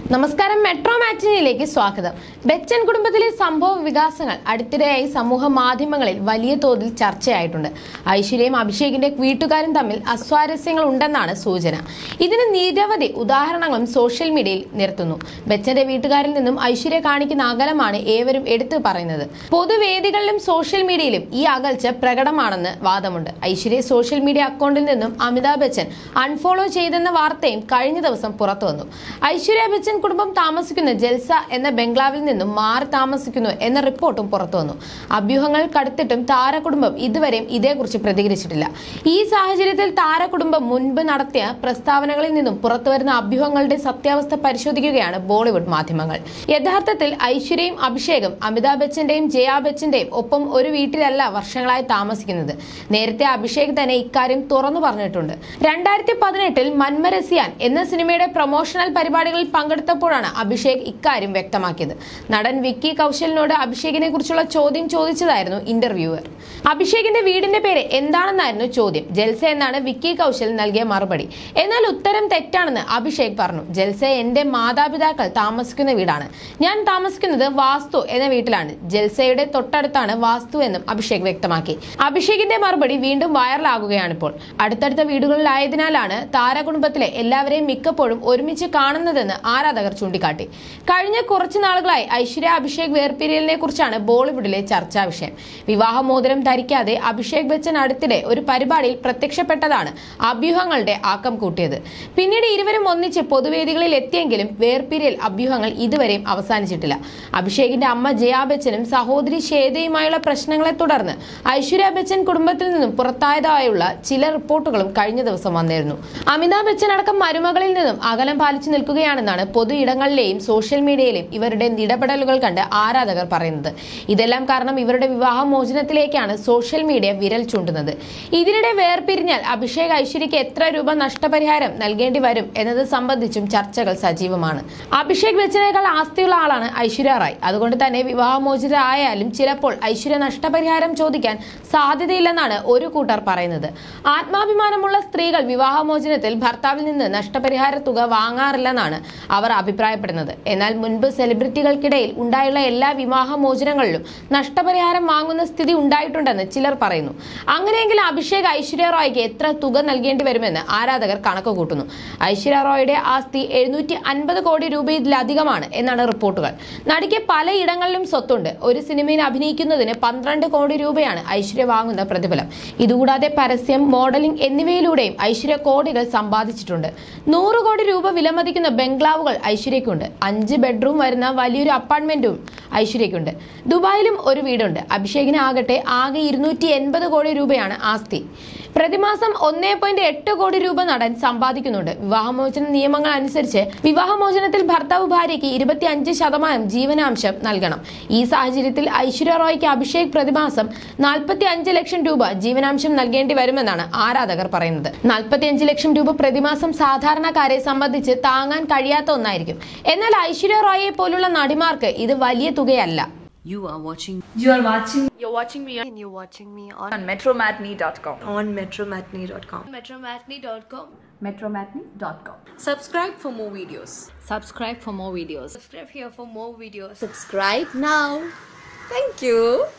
നമസ്കാരം, മെട്രോ മാറ്റിനിയിലേക്ക് സ്വാഗതം. ബച്ചൻ കുടുംബത്തിലെ സംഭവ വികാസങ്ങൾ അടുത്തിടെയായി സമൂഹ മാധ്യമങ്ങളിൽ വലിയ തോതിൽ ചർച്ചയായിട്ടുണ്ട്. ഐശ്വര്യയും അഭിഷേകിന്റെ വീട്ടുകാരും തമ്മിൽ അസ്വാരസ്യങ്ങൾ ഉണ്ടെന്നാണ് സൂചന. ഇതിന് നിരവധി ഉദാഹരണങ്ങളും സോഷ്യൽ മീഡിയയിൽ നിരത്തുന്നു. ബച്ചന്റെ വീട്ടുകാരിൽ നിന്നും ഐശ്വര്യ കാണിക്കുന്ന അകലമാണ് ഏവരും എടുത്തു പറയുന്നത്. പൊതുവേദികളിലും സോഷ്യൽ മീഡിയയിലും ഈ അകൽച്ച പ്രകടമാണെന്ന് വാദമുണ്ട്. ഐശ്വര്യ സോഷ്യൽ മീഡിയ അക്കൗണ്ടിൽ നിന്നും അമിതാഭ് ബച്ചൻ അൺഫോളോ ചെയ്തെന്ന വാർത്തയും കഴിഞ്ഞ ദിവസം പുറത്തുവന്നു. ഐശ്വര്യ ബച്ചൻ കുടുംബം താമസിക്കുന്ന ജൽസ എന്ന ബംഗ്ലാവിൽ നിന്നും മാറി താമസിക്കുന്നു എന്ന റിപ്പോർട്ടും പുറത്തുവന്നു. അഭ്യൂഹങ്ങൾ കടുത്തിട്ടും താരകുടുംബം ഇതുവരെയും ഇതേക്കുറിച്ച് പ്രതികരിച്ചിട്ടില്ല. ഈ സാഹചര്യത്തിൽ താരകുടുംബം മുൻപ് നടത്തിയ പ്രസ്താവനകളിൽ നിന്നും പുറത്തുവരുന്ന അഭ്യൂഹങ്ങളുടെ സത്യാവസ്ഥ പരിശോധിക്കുകയാണ് ബോളിവുഡ് മാധ്യമങ്ങൾ. യഥാർത്ഥത്തിൽ ഐശ്വര്യയും അഭിഷേകും അമിതാഭ് ബച്ചന്റെയും ജയാ ബച്ചന്റെയും ഒപ്പം ഒരു വീട്ടിലല്ല വർഷങ്ങളായി താമസിക്കുന്നത്. നേരത്തെ അഭിഷേക് തന്നെ ഇക്കാര്യം തുറന്നു പറഞ്ഞിട്ടുണ്ട്. 2018 മന്മരസിയാൻ എന്ന സിനിമയുടെ പ്രൊമോഷണൽ പരിപാടികളിൽ പങ്കെടുത്തപ്പോഴാണ് അഭിഷേക് ഇക്കാര്യം വ്യക്തമാക്കിയത്. നടൻ വിക്കി കൗശലിനോട് അഭിഷേകിനെ കുറിച്ചുള്ള ചോദ്യം ചോദിച്ചതായിരുന്നു ഇന്റർവ്യൂവർ. അഭിഷേകിന്റെ വീടിന്റെ പേര് എന്താണെന്നായിരുന്നു ചോദ്യം. ജൽസ എന്നാണ് വിക്കി കൗശൽ നൽകിയ മറുപടി. എന്നാൽ ഉത്തരം തെറ്റാണെന്ന് അഭിഷേക് പറഞ്ഞു. ജൽസ എന്റെ മാതാപിതാക്കൾ താമസിക്കുന്ന വീടാണ്. ഞാൻ താമസിക്കുന്നത് വാസ്തു എന്ന വീട്ടിലാണ്. ജൽസയുടെ തൊട്ടടുത്താണ് വാസ്തു എന്നും അഭിഷേക് വ്യക്തമാക്കി. അഭിഷേകിന്റെ മറുപടി വീണ്ടും വൈറലാകുകയാണിപ്പോൾ. അടുത്തടുത്ത വീടുകളിലായതിനാലാണ് താരകുടുംബത്തിലെ എല്ലാവരെയും മിക്കപ്പോഴും ഒരുമിച്ച് കാണുന്നതെന്ന് ആരാധകർ ചൂണ്ടിക്കാട്ടി. കഴിഞ്ഞ കുറച്ചു നാളുകളായി ഐശ്വര്യ അഭിഷേക് വേർപിരിയലിനെ കുറിച്ചാണ് ബോളിവുഡിലെ ചർച്ചാ വിഷയം. വിവാഹമോതിരം ധരിക്കാതെ അഭിഷേക് ബച്ചൻ അടുത്തിടെ ഒരു പരിപാടിയിൽ പ്രത്യക്ഷപ്പെട്ടതാണ് അഭ്യൂഹങ്ങളുടെ ആക്കം കൂട്ടിയത്. പിന്നീട് ഇരുവരും ഒന്നിച്ച് പൊതുവേദികളിൽ എത്തിയെങ്കിലും വേർപിരിയൽ അഭ്യൂഹങ്ങൾ ഇതുവരെയും അവസാനിച്ചിട്ടില്ല. അഭിഷേകിന്റെ അമ്മ ജയാ ബച്ചനും സഹോദരി ശ്വേതയുമായുള്ള പ്രശ്നങ്ങളെ തുടർന്ന് ഐശ്വര്യ ബച്ചൻ കുടുംബത്തിൽ നിന്നും പുറത്തായതായുള്ള ചില റിപ്പോർട്ടുകളും കഴിഞ്ഞ ദിവസം വന്നിരുന്നു. അമിതാഭ് ബച്ചൻ അടക്കം മരുമകളിൽ നിന്നും അകലം പാലിച്ചു നിൽക്കുകയാണെന്നാണ് പൊതു ഇടങ്ങളിലെയും സോഷ്യൽ മീഡിയയിലെയും ഇവരുടെ ഇടപെടലുകൾ കണ്ട് ആരാധകർ പറയുന്നത്. ഇതെല്ലാം കാരണം ഇവരുടെ വിവാഹമോചനത്തിലേക്കാണ് സോഷ്യൽ മീഡിയ വിരൽ ചൂണ്ടുന്നത്. ഇതിനിടെ വേർപിരിഞ്ഞാൽ അഭിഷേക് ഐശ്വര്യയ്ക്ക് എത്ര രൂപ നഷ്ടപരിഹാരം നൽകേണ്ടി വരും എന്നത് സംബന്ധിച്ചും ചർച്ചകൾ സജീവമാണ്. അഭിഷേക് ബച്ചനേക്കാൾ ആസ്തിയുള്ള ആളാണ് ഐശ്വര്യ റായ്. അതുകൊണ്ട് തന്നെ വിവാഹമോചിതരായാലും ചിലപ്പോൾ ഐശ്വര്യ നഷ്ടപരിഹാരം ചോദിക്കാൻ സാധ്യതയില്ലെന്നാണ് ഒരു കൂട്ടർ പറയുന്നത്. ആത്മാഭിമാനമുള്ള സ്ത്രീകൾ വിവാഹമോചനത്തിൽ ഭർത്താവിൽ നിന്ന് നഷ്ടപരിഹാര തുക വാങ്ങാറില്ലെന്നാണ് അവർ അഭിപ്രായപ്പെടുന്നത്. എന്നാൽ മുൻപ് സെലിബ്രിറ്റികൾക്കിടയിൽ ഉണ്ടായുള്ള എല്ലാ വിവാഹമോചനങ്ങളിലും നഷ്ടപരിഹാരം വാങ്ങുന്ന സ്ഥിതി ഉണ്ടായിട്ടുണ്ടെന്ന് ചിലർ പറയുന്നു. അങ്ങനെയെങ്കിൽ അഭിഷേക് ഐശ്വര്യ റോയ്ക്ക് എത്ര തുക നൽകേണ്ടി വരുമെന്ന് ആരാധകർ കണക്ക് കൂട്ടുന്നു. ഐശ്വര്യ റോയുടെ ആസ്തി 750 കോടി രൂപയിലധികമാണ് എന്നാണ് റിപ്പോർട്ടുകൾ. നടിക്ക് പലയിടങ്ങളിലും സ്വത്തുണ്ട്. ഒരു സിനിമയിൽ അഭിനയിക്കുന്നതിന് 12 കോടി രൂപയാണ് ഐശ്വര്യ വാങ്ങുന്ന പ്രതിഫലം. ഇതുകൂടാതെ പരസ്യം, മോഡലിംഗ് എന്നിവയിലൂടെയും ഐശ്വര്യ കോടികൾ സമ്പാദിച്ചിട്ടുണ്ട്. 100 കോടി രൂപ വിലമതിക്കുന്ന ബംഗ്ലാവുകൾ ഐശ്വര്യക്കുണ്ട്. 5 ബെഡ്റൂം വരുന്ന വലിയൊരു അപ്പാർട്ട്മെന്റും ഐശ്വര്യക്കുണ്ട്. ദുബായിലും ഒരു വീടുണ്ട്. അഭിഷേകിന് ആകട്ടെ ആകെ 280 കോടി രൂപയാണ് ആസ്തി. പ്രതിമാസം 1.8 കോടി രൂപ നടൻ സമ്പാദിക്കുന്നുണ്ട്. വിവാഹമോചന നിയമങ്ങൾ അനുസരിച്ച് വിവാഹമോചനത്തിൽ ഭർത്താവ് ഭാര്യയ്ക്ക് 25% ജീവനാംശം നൽകണം. ഈ സാഹചര്യത്തിൽ ഐശ്വര്യ റോയ്ക്ക് അഭിഷേക് പ്രതിമാസം 45 ലക്ഷം രൂപ ജീവനാംശം നൽകേണ്ടി വരുമെന്നാണ് ആരാധകർ പറയുന്നത്. 45 ലക്ഷം രൂപ പ്രതിമാസം സാധാരണക്കാരെ സംബന്ധിച്ച് താങ്ങാൻ കഴിയാത്ത ഒന്നായിരിക്കും. എന്നാൽ ഐശ്വര്യ റോയെ പോലുള്ള നടിമാർക്ക് ഇത് വലിയ തുകയല്ല. You're watching me and you're watching me on metromatney.com. on metromatney.com. metromatney.com. Subscribe for more videos. Subscribe for more videos. Subscribe here for more videos. Subscribe now. Thank you.